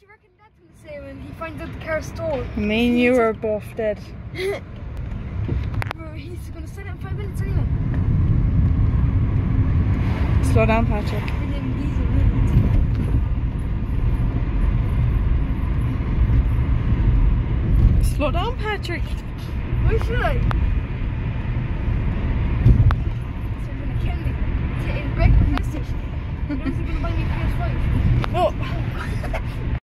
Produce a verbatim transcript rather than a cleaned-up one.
do you reckon Dad's gonna say when he finds out the car's stolen? Me and you are both dead. Bro, he's gonna set it in five minutes anyway. Slow down, Patrick. And then he's a Slow down, Patrick. Why should I? So he's gonna kill me. To wreck the PlayStation. And then he's gonna buy me a P S five. Oh.